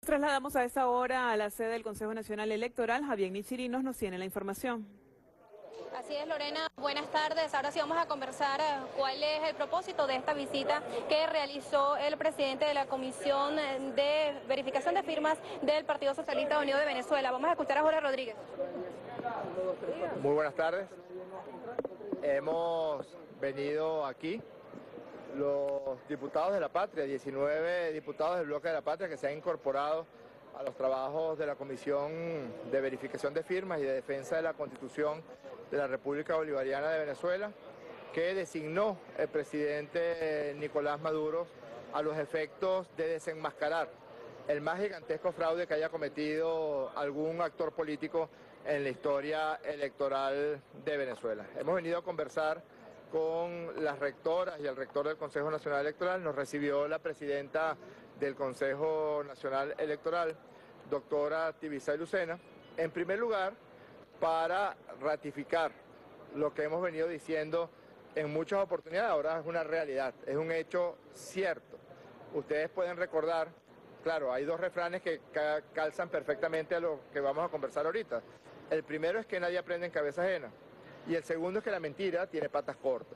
Trasladamos a esta hora a la sede del Consejo Nacional Electoral. Javier Nichirinos nos tiene la información. Así es, Lorena, buenas tardes. Ahora sí vamos a conversar cuál es el propósito de esta visita que realizó el presidente de la Comisión de Verificación de Firmas del Partido Socialista Unido de Venezuela. Vamos a escuchar a Jorge Rodríguez. Muy buenas tardes. Hemos venido aquí los diputados de la patria, 19 diputados del bloque de la patria que se han incorporado a los trabajos de la Comisión de Verificación de Firmas y de Defensa de la Constitución de la República Bolivariana de Venezuela, que designó el presidente Nicolás Maduro a los efectos de desenmascarar el más gigantesco fraude que haya cometido algún actor político en la historia electoral de Venezuela. Hemos venido a conversar con las rectoras y el rector del Consejo Nacional Electoral. Nos recibió la presidenta del Consejo Nacional Electoral, doctora Tibisay Lucena, en primer lugar para ratificar lo que hemos venido diciendo en muchas oportunidades. Ahora es una realidad, es un hecho cierto. Ustedes pueden recordar, claro, hay dos refranes que calzan perfectamente a lo que vamos a conversar ahorita. El primero es que nadie aprende en cabeza ajena. Y el segundo es que la mentira tiene patas cortas.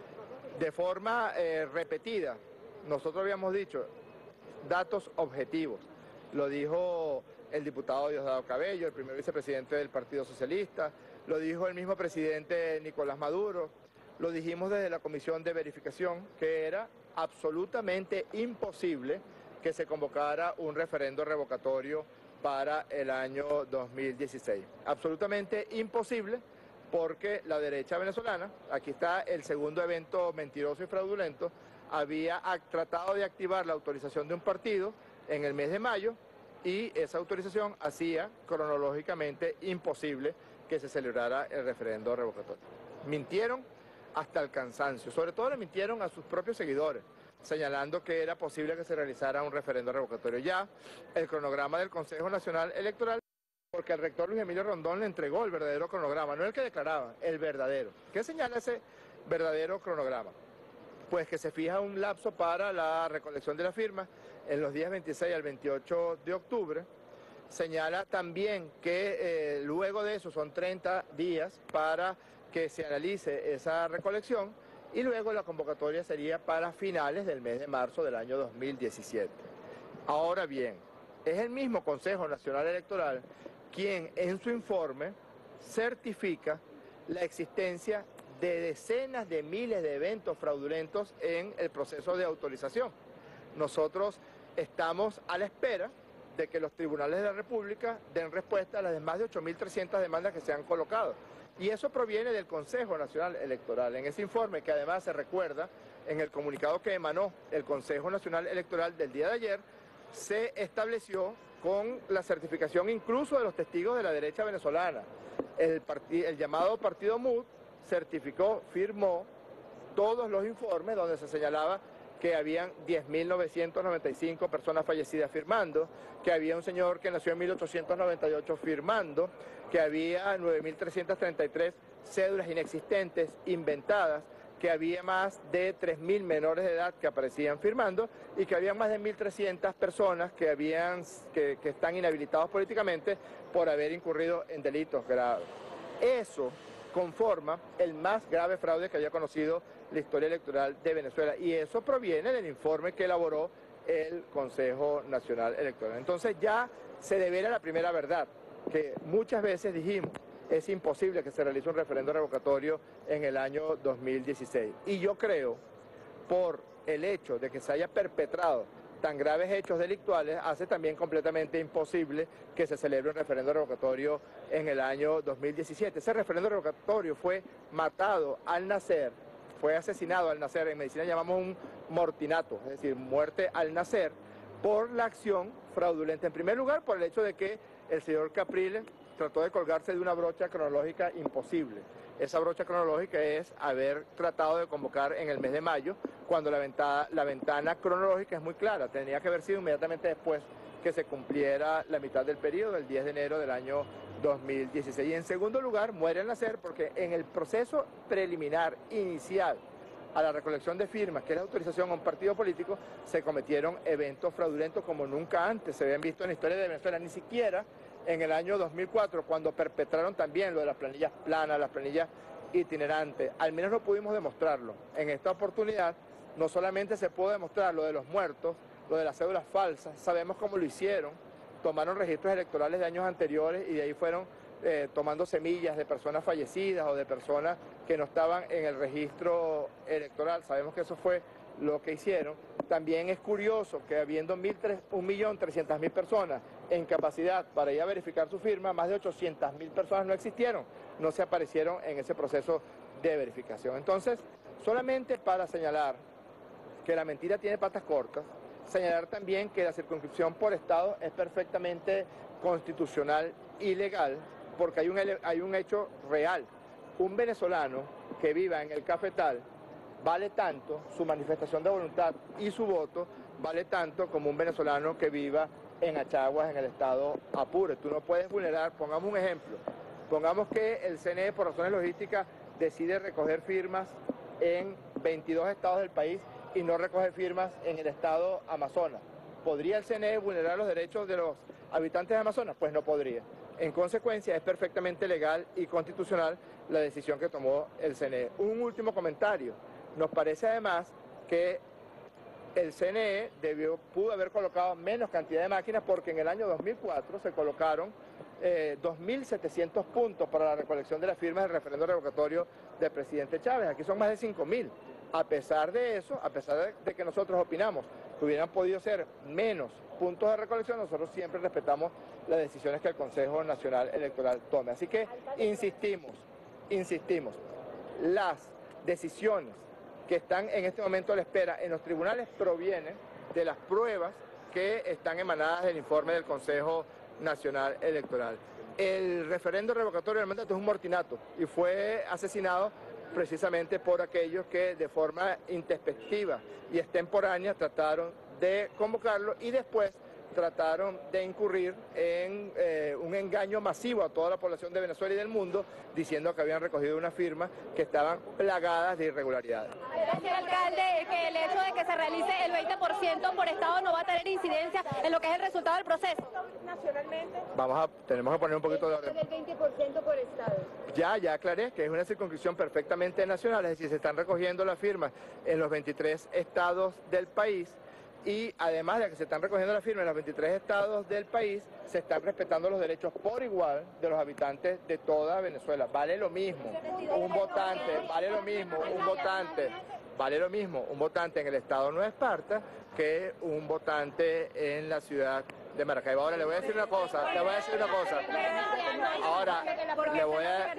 De forma repetida, nosotros habíamos dicho datos objetivos. Lo dijo el diputado Diosdado Cabello, el primer vicepresidente del Partido Socialista, lo dijo el mismo presidente Nicolás Maduro, lo dijimos desde la Comisión de Verificación, que era absolutamente imposible que se convocara un referendo revocatorio para el año 2016. Absolutamente imposible, porque la derecha venezolana, aquí está el segundo evento mentiroso y fraudulento, había tratado de activar la autorización de un partido en el mes de mayo y esa autorización hacía cronológicamente imposible que se celebrara el referendo revocatorio. Mintieron hasta el cansancio, sobre todo le mintieron a sus propios seguidores, señalando que era posible que se realizara un referendo revocatorio. Ya el cronograma del Consejo Nacional Electoral, porque el rector Luis Emilio Rondón le entregó el verdadero cronograma, no el que declaraba, el verdadero. ¿Qué señala ese verdadero cronograma? Pues que se fija un lapso para la recolección de las firmas en los días 26 al 28 de octubre. Señala también que luego de eso son 30 días para que se analice esa recolección y luego la convocatoria sería para finales del mes de marzo del año 2017. Ahora bien, es el mismo Consejo Nacional Electoral quien en su informe certifica la existencia de decenas de miles de eventos fraudulentos en el proceso de autorización. Nosotros estamos a la espera de que los tribunales de la República den respuesta a las más de 8.300 demandas que se han colocado. Y eso proviene del Consejo Nacional Electoral. En ese informe, que además se recuerda en el comunicado que emanó el Consejo Nacional Electoral del día de ayer, se estableció con la certificación incluso de los testigos de la derecha venezolana. El llamado Partido MUD certificó, firmó todos los informes donde se señalaba que habían 10.995 personas fallecidas firmando, que había un señor que nació en 1898 firmando, que había 9.333 cédulas inexistentes, inventadas, que había más de 3.000 menores de edad que aparecían firmando y que había más de 1.300 personas que están inhabilitados políticamente por haber incurrido en delitos graves. Eso conforma el más grave fraude que haya conocido la historia electoral de Venezuela y eso proviene del informe que elaboró el Consejo Nacional Electoral. Entonces ya se devela la primera verdad, que muchas veces dijimos, es imposible que se realice un referendo revocatorio en el año 2016. Y yo creo, por el hecho de que se haya perpetrado tan graves hechos delictuales, hace también completamente imposible que se celebre un referendo revocatorio en el año 2017. Ese referendo revocatorio fue matado al nacer, fue asesinado al nacer, en medicina llamamos un mortinato, es decir, muerte al nacer, por la acción fraudulenta. En primer lugar, por el hecho de que el señor Capriles trató de colgarse de una brocha cronológica imposible. Esa brocha cronológica es haber tratado de convocar en el mes de mayo, cuando la ventana cronológica es muy clara. Tenía que haber sido inmediatamente después que se cumpliera la mitad del periodo, el 10 de enero del año 2016. Y en segundo lugar, muere al nacer porque en el proceso preliminar inicial a la recolección de firmas, que es la autorización a un partido político, se cometieron eventos fraudulentos como nunca antes se habían visto en la historia de Venezuela, ni siquiera en el año 2004, cuando perpetraron también lo de las planillas planas, las planillas itinerantes. Al menos no pudimos demostrarlo. En esta oportunidad, no solamente se pudo demostrar lo de los muertos, lo de las cédulas falsas, sabemos cómo lo hicieron, tomaron registros electorales de años anteriores y de ahí fueron tomando semillas de personas fallecidas o de personas que no estaban en el registro electoral. Sabemos que eso fue lo que hicieron. También es curioso que habiendo 1.300.000 personas en capacidad para ir a verificar su firma, más de 800.000 personas no existieron, no se aparecieron en ese proceso de verificación. Entonces, solamente para señalar que la mentira tiene patas cortas, señalar también que la circunscripción por estado es perfectamente constitucional y legal, porque hay un hecho real. Un venezolano que viva en el Cafetal vale tanto, su manifestación de voluntad y su voto vale tanto como un venezolano que viva en Achaguas, en el estado Apure. Tú no puedes vulnerar, pongamos un ejemplo, pongamos que el CNE por razones logísticas decide recoger firmas en 22 estados del país y no recoge firmas en el estado Amazonas. ¿Podría el CNE vulnerar los derechos de los habitantes de Amazonas? Pues no podría. En consecuencia, es perfectamente legal y constitucional la decisión que tomó el CNE. Un último comentario. Nos parece además que el CNE pudo haber colocado menos cantidad de máquinas porque en el año 2004 se colocaron 2.700 puntos para la recolección de las firmas del referendo revocatorio del presidente Chávez. Aquí son más de 5.000. A pesar de eso, a pesar de que nosotros opinamos que hubieran podido ser menos puntos de recolección, nosotros siempre respetamos las decisiones que el Consejo Nacional Electoral tome. Así que insistimos, las decisiones que están en este momento a la espera en los tribunales provienen de las pruebas que están emanadas del informe del Consejo Nacional Electoral. El referendo revocatorio del mandato es un mortinato y fue asesinado precisamente por aquellos que de forma introspectiva y extemporánea trataron de convocarlo y después trataron de incurrir en un engaño masivo a toda la población de Venezuela y del mundo, diciendo que habían recogido unas firmas que estaban plagadas de irregularidades. Decir, alcalde, que el hecho de que se realice el 20% por estado no va a tener incidencia en lo que es el resultado del proceso. Nacionalmente. Tenemos que poner un poquito de orden. El 20% por estado. Ya aclaré que es una circunscripción perfectamente nacional, es decir, se están recogiendo las firmas en los 23 estados del país. Y además de que se están recogiendo las firmas en los 23 estados del país, se están respetando los derechos por igual de los habitantes de toda Venezuela. Vale lo mismo un votante, vale lo mismo un votante en el estado de Nueva Esparta que un votante en la ciudad de Maracaibo. Ahora le voy a decir una cosa, Ahora le voy a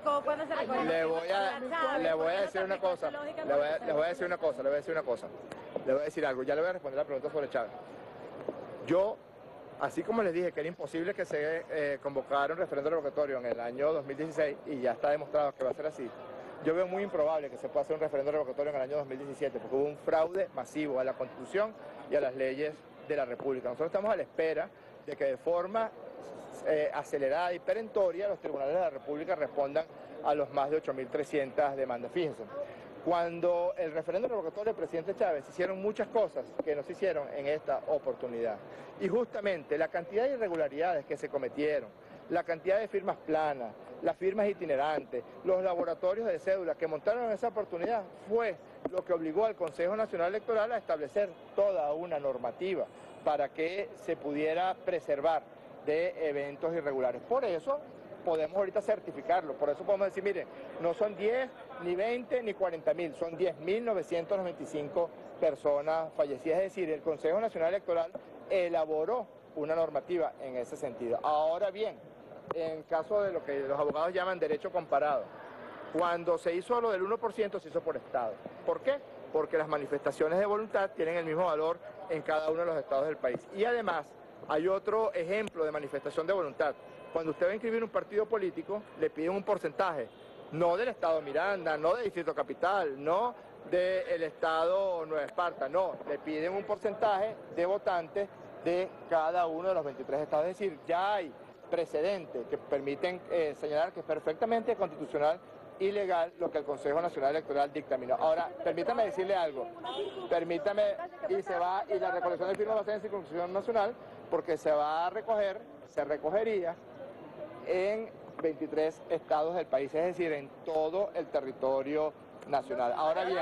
decir algo, ya le voy a responder la pregunta sobre Chávez. Yo, así como les dije que era imposible que se convocara un referendo revocatorio en el año 2016, y ya está demostrado que va a ser así, yo veo muy improbable que se pueda hacer un referendo revocatorio en el año 2017, porque hubo un fraude masivo a la Constitución y a las leyes de la República. Nosotros estamos a la espera de que de forma acelerada y perentoria los tribunales de la República respondan a los más de 8.300 demandas. Fíjense, cuando el referendo revocatorio del presidente Chávez se hicieron muchas cosas que no se hicieron en esta oportunidad. Y justamente la cantidad de irregularidades que se cometieron, la cantidad de firmas planas, las firmas itinerantes, los laboratorios de cédulas que montaron en esa oportunidad fue lo que obligó al Consejo Nacional Electoral a establecer toda una normativa para que se pudiera preservar de eventos irregulares. Por eso podemos ahorita certificarlo, por eso podemos decir, miren, no son 10, ni 20, ni 40.000, son 10.995 personas fallecidas. Es decir, el Consejo Nacional Electoral elaboró una normativa en ese sentido. Ahora bien, en caso de lo que los abogados llaman derecho comparado, cuando se hizo lo del 1% se hizo por estado. ¿Por qué? Porque las manifestaciones de voluntad tienen el mismo valor en cada uno de los estados del país. Y además, hay otro ejemplo de manifestación de voluntad. Cuando usted va a inscribir un partido político, le piden un porcentaje, no del estado Miranda, no del Distrito Capital, no del estado Nueva Esparta, no, le piden un porcentaje de votantes de cada uno de los 23 estados. Es decir, ya hay precedentes que permiten señalar que es perfectamente constitucional ilegal lo que el Consejo Nacional Electoral dictaminó. Ahora, permítame decirle algo, y la recolección de firmas va a ser en circunscripción nacional, porque se recogería en 23 estados del país, es decir, en todo el territorio nacional. Ahora bien,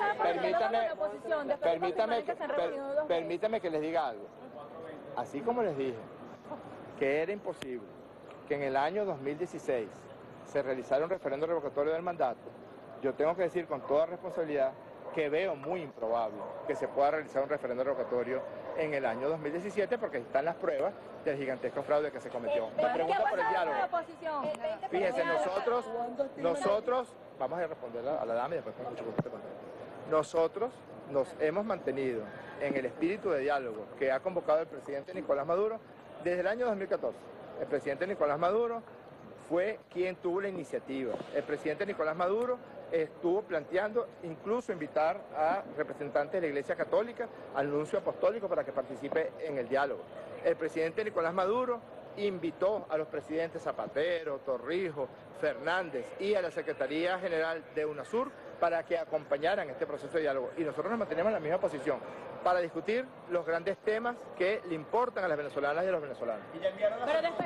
permítame que les diga algo. Así como les dije que era imposible que en el año 2016 se realizara un referendo revocatorio del mandato, yo tengo que decir con toda responsabilidad que veo muy improbable que se pueda realizar un referendo revocatorio en el año 2017 porque están las pruebas del gigantesco fraude que se cometió. Me pregunta por el diálogo. Fíjense, nosotros, vamos a responder a la dama y después con mucho gusto te contesto. Nosotros nos hemos mantenido en el espíritu de diálogo que ha convocado el presidente Nicolás Maduro desde el año 2014. El presidente Nicolás Maduro fue quien tuvo la iniciativa. El presidente Nicolás Maduro estuvo planteando incluso invitar a representantes de la Iglesia Católica al nuncio apostólico para que participe en el diálogo. El presidente Nicolás Maduro invitó a los presidentes Zapatero, Torrijos, Fernández y a la Secretaría General de UNASUR para que acompañaran este proceso de diálogo. Y nosotros nos mantenemos en la misma posición para discutir los grandes temas que le importan a las venezolanas y a los venezolanos. Pero después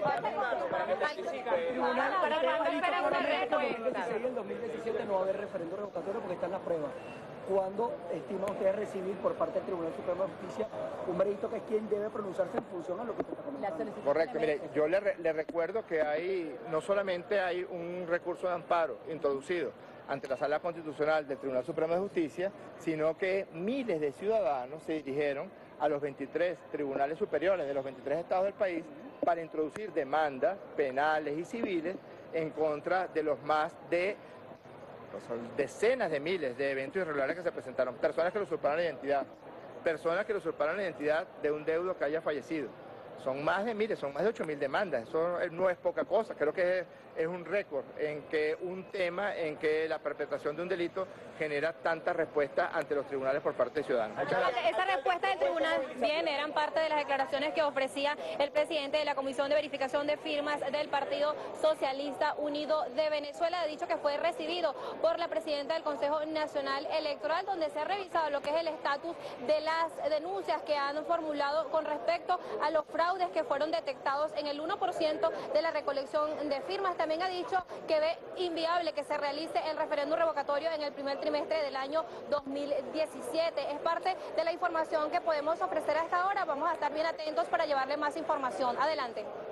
en el 2017 no va a haber referendo revocatorio porque están las pruebas. ¿Cuándo estima usted recibir por parte del Tribunal Supremo de Justicia un veredicto que es quien debe pronunciarse en función a lo que usted está comentando? Correcto, mire, yo le recuerdo que no solamente hay un recurso de amparo introducido ante la Sala Constitucional del Tribunal Supremo de Justicia, sino que miles de ciudadanos se dirigieron a los 23 tribunales superiores de los 23 estados del país para introducir demandas penales y civiles en contra de los más de decenas de miles de eventos irregulares que se presentaron, personas que le usurparon la identidad de un deudo que haya fallecido. Son más de miles, son más de 8.000 demandas, eso no es poca cosa, creo que es un récord en que un tema en que la perpetración de un delito genera tanta respuesta ante los tribunales por parte de ciudadanos. Esa respuesta del tribunal eran parte de las declaraciones que ofrecía el presidente de la Comisión de Verificación de Firmas del Partido Socialista Unido de Venezuela. Ha dicho que fue recibido por la presidenta del Consejo Nacional Electoral, donde se ha revisado lo que es el estatus de las denuncias que han formulado con respecto a los fraudes que fueron detectados en el 1% de la recolección de firmas. También ha dicho que ve inviable que se realice el referéndum revocatorio en el primer trimestre del año 2017. Es parte de la información que podemos ofrecer a esta hora. Vamos a estar bien atentos para llevarle más información. Adelante.